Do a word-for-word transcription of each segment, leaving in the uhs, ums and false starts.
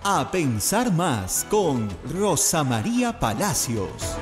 A Pensar Más con Rosa María Palacios.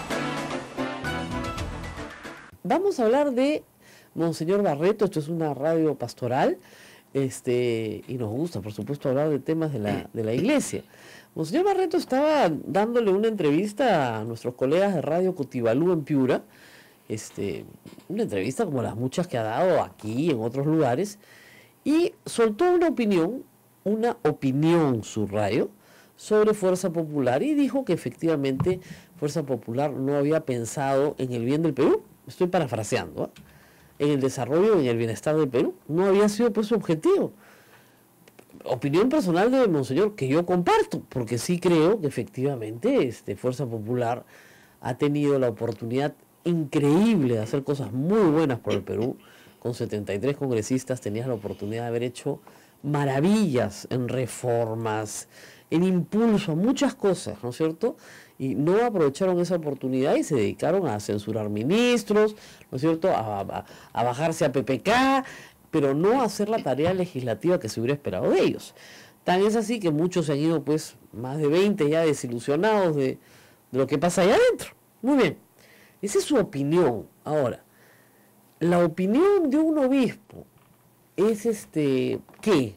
Vamos a hablar de Monseñor Barreto. Esto es una radio pastoral, este, y nos gusta, por supuesto, hablar de temas de la, de la iglesia. Monseñor Barreto estaba dándole una entrevista a nuestros colegas de Radio Cotibalú en Piura, este, una entrevista como las muchas que ha dado aquí y en otros lugares, y soltó una opinión, una opinión, subrayo, sobre Fuerza Popular, y dijo que efectivamente Fuerza Popular no había pensado en el bien del Perú. Estoy parafraseando, ¿eh? En el desarrollo y en el bienestar del Perú. No había sido pues su objetivo. Opinión personal de Monseñor que yo comparto, porque sí creo que efectivamente este, Fuerza Popular ha tenido la oportunidad increíble de hacer cosas muy buenas por el Perú. Con setenta y tres congresistas tenías la oportunidad de haber hecho maravillas en reformas, en impulso a muchas cosas, ¿no es cierto? Y no aprovecharon esa oportunidad y se dedicaron a censurar ministros, ¿no es cierto?, a, a, a bajarse a P P K, pero no a hacer la tarea legislativa que se hubiera esperado de ellos. Tan es así que muchos se han ido, pues, más de veinte ya desilusionados de, de lo que pasa allá adentro. Muy bien, esa es su opinión. Ahora, la opinión de un obispo es, este, ¿qué?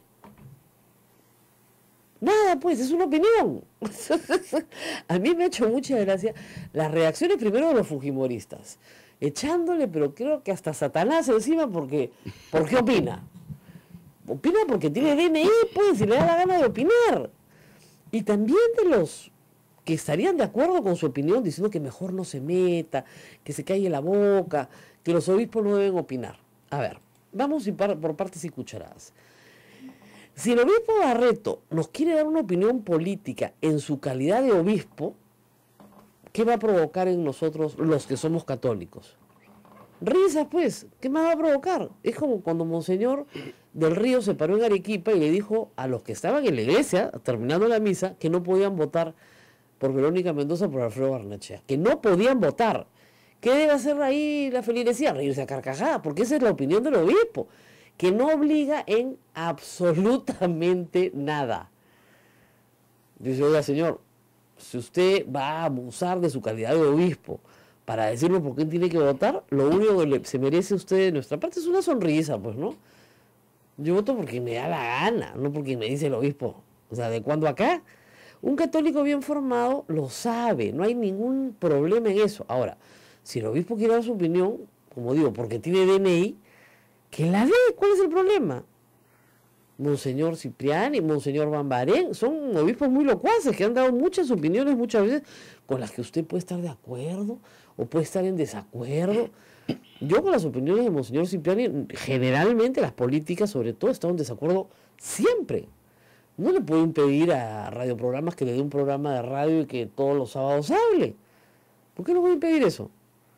Nada, pues, es una opinión. A mí me ha hecho mucha gracia las reacciones primero de los fujimoristas, echándole, pero creo que hasta Satanás encima, porque, ¿por qué opina? Opina porque tiene D N I, pues, y le da la gana de opinar. Y también de los que estarían de acuerdo con su opinión, diciendo que mejor no se meta, que se calle la boca, que los obispos no deben opinar. A ver, vamos por partes y cucharadas. Si el obispo Barreto nos quiere dar una opinión política en su calidad de obispo, ¿qué va a provocar en nosotros los que somos católicos? Risas, pues. ¿Qué más va a provocar? Es como cuando Monseñor del Río se paró en Arequipa y le dijo a los que estaban en la iglesia, terminando la misa, que no podían votar por Verónica Mendoza, por Alfredo Barnechea. Que no podían votar. ¿Qué debe hacer ahí la feligresía? Reírse a carcajadas, porque esa es la opinión del obispo, que no obliga en absolutamente nada. Dice, oiga, señor, si usted va a abusar de su calidad de obispo para decirle por qué tiene que votar, lo único que le, se merece usted de nuestra parte es una sonrisa, pues, ¿no? Yo voto porque me da la gana, no porque me dice el obispo. O sea, ¿de cuándo acá? Un católico bien formado lo sabe, no hay ningún problema en eso. Ahora, si el obispo quiere dar su opinión, como digo, porque tiene D N I, que la dé. ¿Cuál es el problema? Monseñor Cipriani, Monseñor Bambarén, son obispos muy locuaces que han dado muchas opiniones muchas veces con las que usted puede estar de acuerdo o puede estar en desacuerdo. Yo con las opiniones de Monseñor Cipriani, generalmente las políticas sobre todo, he estado en desacuerdo siempre. No le puedo impedir a radioprogramas que le dé un programa de radio y que todos los sábados hable. ¿Por qué no voy a impedir eso?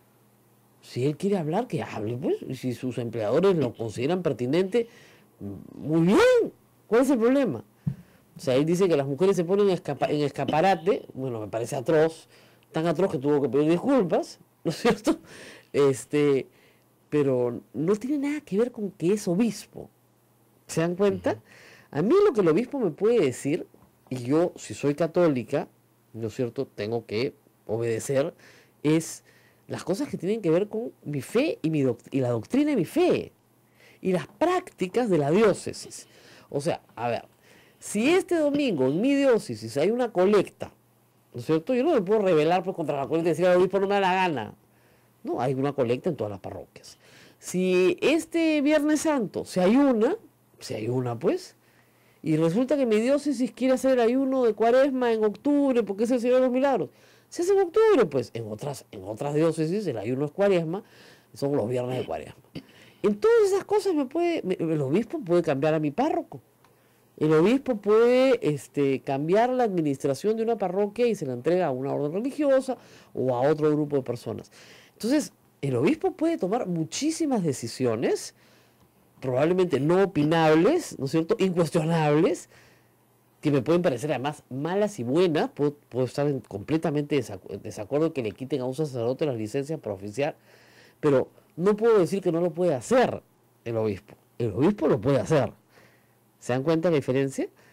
Si él quiere hablar, que hable, pues. Y si sus empleadores lo consideran pertinente, muy bien. ¿Cuál es el problema? O sea, él dice que las mujeres se ponen en, escapa en escaparate. Bueno, me parece atroz. Tan atroz que tuvo que pedir disculpas, ¿no es cierto? Este, pero no tiene nada que ver con que es obispo. ¿Se dan cuenta? A mí lo que el obispo me puede decir, y yo, si soy católica, ¿no es cierto?, tengo que obedecer, es las cosas que tienen que ver con mi fe y, mi y la doctrina de mi fe y las prácticas de la diócesis. O sea, a ver, si este domingo en mi diócesis hay una colecta, ¿no es cierto?, yo no me puedo rebelar pues, contra la colecta y decir al obispo no me da la gana. No, hay una colecta en todas las parroquias. Si este Viernes Santo se ayuna, se ayuna pues, y resulta que mi diócesis quiere hacer el ayuno de Cuaresma en octubre porque es el Señor de los Milagros, se hace en octubre, pues. En otras, en otras diócesis el ayuno es Cuaresma, son los viernes de Cuaresma. En todas esas cosas me puede, me, el obispo puede cambiar a mi párroco. El obispo puede este, cambiar la administración de una parroquia y se la entrega a una orden religiosa o a otro grupo de personas. Entonces, el obispo puede tomar muchísimas decisiones, probablemente no opinables, ¿no es cierto?, incuestionables, que me pueden parecer además malas y buenas. Puedo, puedo estar en completamente en desacuerdo que le quiten a un sacerdote las licencias para oficiar, pero no puedo decir que no lo puede hacer el obispo. El obispo lo puede hacer. ¿Se dan cuenta de la diferencia?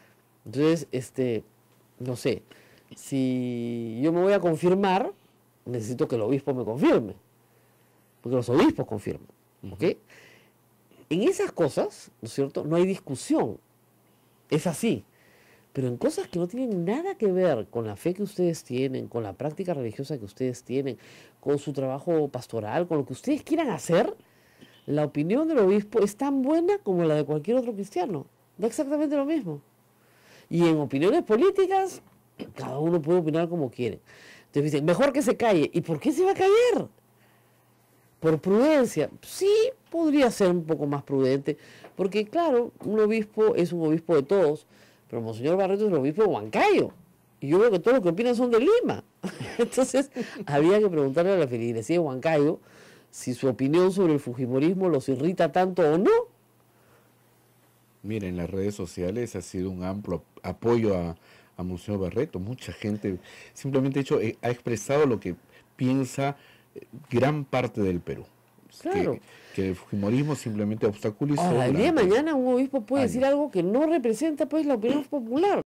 Entonces, este, no sé, si yo me voy a confirmar, necesito que el obispo me confirme, porque los obispos confirman, ¿ok? En esas cosas, ¿no es cierto?, no hay discusión, es así. Pero en cosas que no tienen nada que ver con la fe que ustedes tienen, con la práctica religiosa que ustedes tienen, con su trabajo pastoral, con lo que ustedes quieran hacer, la opinión del obispo es tan buena como la de cualquier otro cristiano. Da exactamente lo mismo. Y en opiniones políticas, cada uno puede opinar como quiere. Entonces dicen, mejor que se calle. ¿Y por qué se va a callar? Por prudencia. Sí, podría ser un poco más prudente, porque claro, un obispo es un obispo de todos, pero Monseñor Barreto es el obispo de Huancayo. Y yo veo que todos los que opinan son de Lima. Entonces, había que preguntarle a la feligresía de Huancayo si su opinión sobre el fujimorismo los irrita tanto o no. Mira, en las redes sociales ha sido un amplio apoyo a, a Monseñor Barreto. Mucha gente simplemente hecho, eh, ha expresado lo que piensa eh, gran parte del Perú. Claro. Que, que el fujimorismo simplemente obstaculizó. Ahora, el día de mañana un obispo puede años. decir algo que no representa pues la opinión popular.